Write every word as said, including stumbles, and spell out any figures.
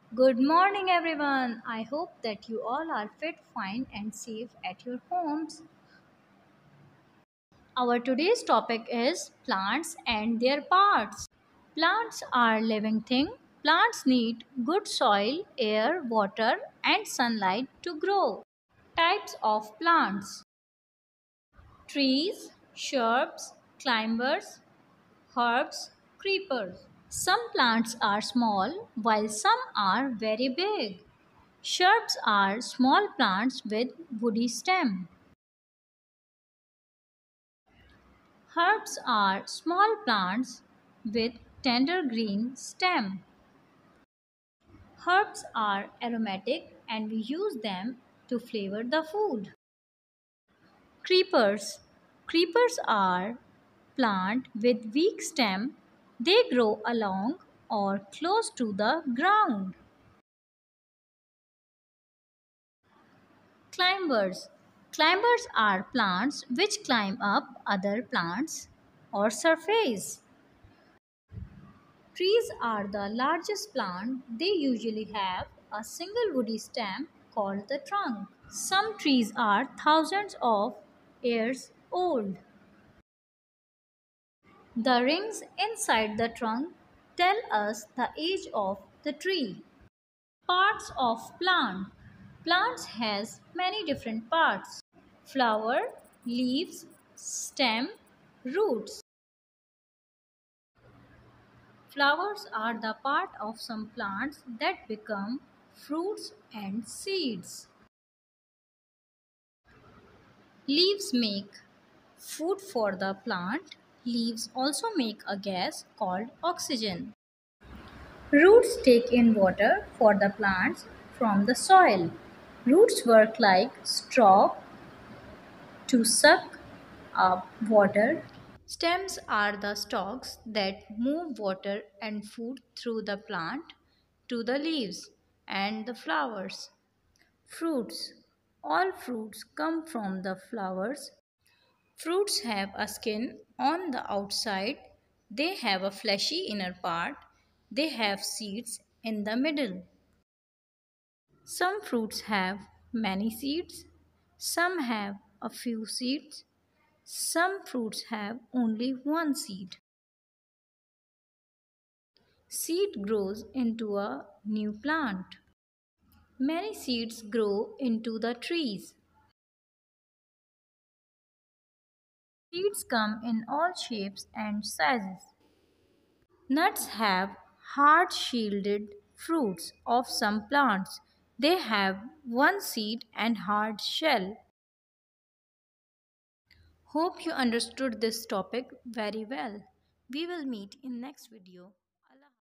Good morning, everyone. I hope that you all are fit, fine, and safe at your homes. Our today's topic is plants and their parts. Plants are living thing. Plants need good soil, air, water, and sunlight to grow. Types of plants: trees, shrubs, climbers, herbs, creepers. Some plants are small while some are very big. Shrubs are small plants with woody stem. Herbs are small plants with tender green stem. Herbs are aromatic and we use them to flavor the food. Creepers. Creepers are plant with weak stem. They grow along or close to the ground. Climbers. Climbers are plants which climb up other plants or surface. Trees are the largest plant. They usually have a single woody stem called the trunk. Some trees are thousands of years old. The rings inside the trunk tell us the age of the tree. Parts of plant. Plants has many different parts: flower, leaves, stem, roots. Flowers are the part of some plants that become fruits and seeds. Leaves make food for the plant. Leaves also make a gas called oxygen. Roots take in water for the plants from the soil. Roots work like straw to suck up water. Stems are the stalks that move water and food through the plant to the leaves and the flowers. Fruits. All fruits come from the flowers. Fruits have a skin on the outside. They have a fleshy inner part. They have seeds in the middle. Some fruits have many seeds. Some have a few seeds. Some fruits have only one seed. Seed grows into a new plant. Many seeds grow into the trees. Seeds come in all shapes and sizes. Nuts have hard shielded fruits of some plants. They have one seed and hard shell. Hope you understood this topic very well. We will meet in next video.